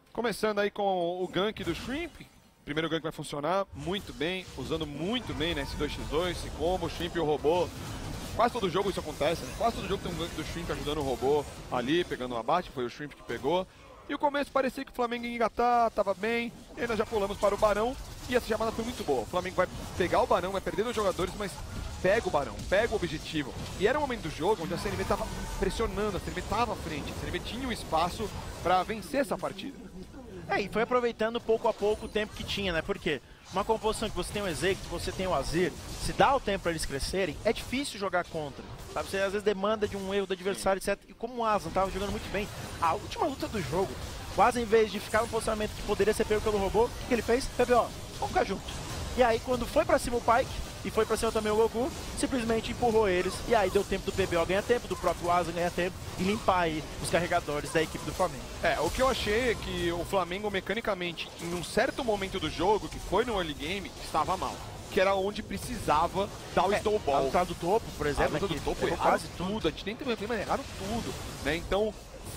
Começando aí com o gank do Shrimp. Primeiro gank vai funcionar muito bem, usando muito bem, né, esse 2x2, esse combo, o Shrimp e o robô. Quase todo jogo isso acontece, né? Quase todo jogo tem um gank do Shrimp ajudando o robô ali, pegando o abate, foi o Shrimp que pegou. E o começo parecia que o Flamengo ia engatar, tava bem, e aí nós já pulamos para o Barão, e essa chamada foi muito boa. O Flamengo vai pegar o Barão, vai perder os jogadores, mas pega o Barão, pega o objetivo. E era um momento do jogo onde a CNB tava pressionando, a CNB tava à frente, a CNB tinha um espaço para vencer essa partida. E foi aproveitando pouco a pouco o tempo que tinha, né? Porque uma composição que você tem o Exec, que você tem o Azir, se dá o tempo para eles crescerem, é difícil jogar contra. Sabe? Você às vezes demanda de um erro do adversário, etc. E como o Aslan tava jogando muito bem, a última luta do jogo, quase em vez de ficar no posicionamento que poderia ser pego pelo robô, o que ele fez? PBO, vamos ficar junto. E aí quando foi pra cima o Pyke, e foi pra cima também o Goku, simplesmente empurrou eles, e aí deu tempo do PBO ganhar tempo, do próprio Aslan ganhar tempo, e limpar aí os carregadores da equipe do Flamengo. O que eu achei é que o Flamengo, mecanicamente, em um certo momento do jogo, que foi no early game, estava mal. Que era onde precisava dar o snowball. A luta do topo, por exemplo, a luta do topo, quase tudo. A gente nem teve mas erraram tudo, né? Então,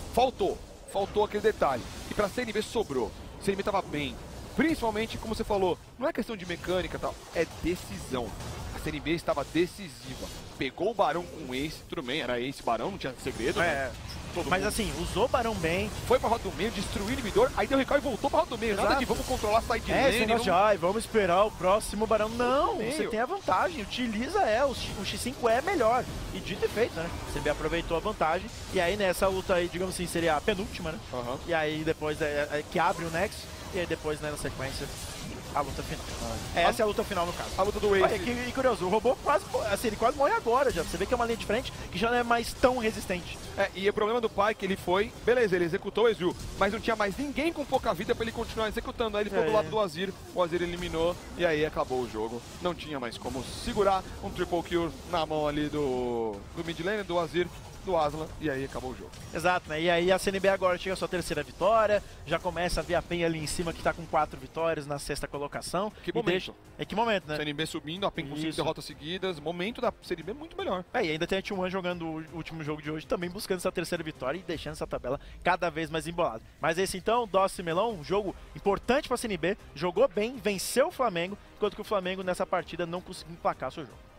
faltou aquele detalhe. E pra CNB sobrou. A CNB tava bem. Principalmente, como você falou, não é questão de mecânica e tal, é decisão. A CNB estava decisiva. Pegou o Barão com o Ace, tudo bem, era Ace Barão, não tinha segredo, né? Mas assim, usou o Barão bem. Foi pra rota do meio, destruiu o inibidor, aí deu recall e voltou pra rota do meio. Exato. Nada de vamos controlar a side lane. Vamos esperar o próximo Barão. Não, você tem a vantagem, utiliza o X5 é melhor. E dito e feito, né? O CB aproveitou a vantagem. E aí nessa luta aí, digamos assim, seria a penúltima, né? E aí depois que abre o Nexus. E aí depois, né, na sequência, a luta final. Essa é a luta final, no caso. A luta do Ace. E curioso, o robô quase, assim, ele quase morre agora já. Você vê que é uma linha de frente que já não é mais tão resistente. E o problema do Pyke, ele foi... Beleza, ele executou o Ezreal, mas não tinha mais ninguém com pouca vida pra ele continuar executando. Aí ele ficou do lado do Azir, o Azir eliminou e aí acabou o jogo. Não tinha mais como segurar um triple kill na mão ali do mid lane, do Azir, do Aslan, e aí acabou o jogo. Exato, né? E aí a CNB agora chega a sua terceira vitória, já começa a ver a PEN ali em cima que tá com 4 vitórias na sexta colocação. Que momento. Que momento, né? CNB subindo, a PEN com 5 derrotas seguidas, momento da CNB muito melhor. E ainda tem a T1 jogando o último jogo de hoje, também buscando essa terceira vitória e deixando essa tabela cada vez mais embolada. Mas esse então, Doce e Melão, um jogo importante pra CNB, jogou bem, venceu o Flamengo, enquanto que o Flamengo nessa partida não conseguiu emplacar seu jogo.